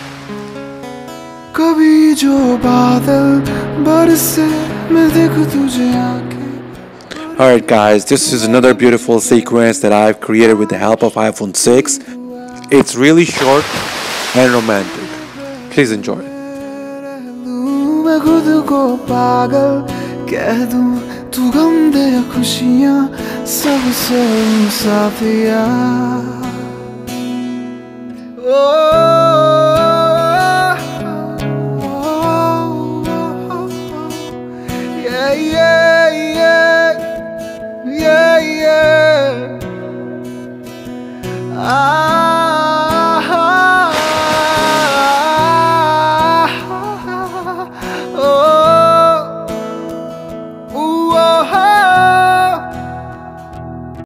कभी जो बादल बरसे मैं देखूं तुझे आके. Alright guys, this is another beautiful sequence that I've created with the help of iPhone 6. It's really short and romantic. Please enjoy. मैं खुद को पागल कह दूं, तू गम दे या खुशियाँ सबसे मुसाफिया. Yeah, yeah, yeah, yeah, yeah.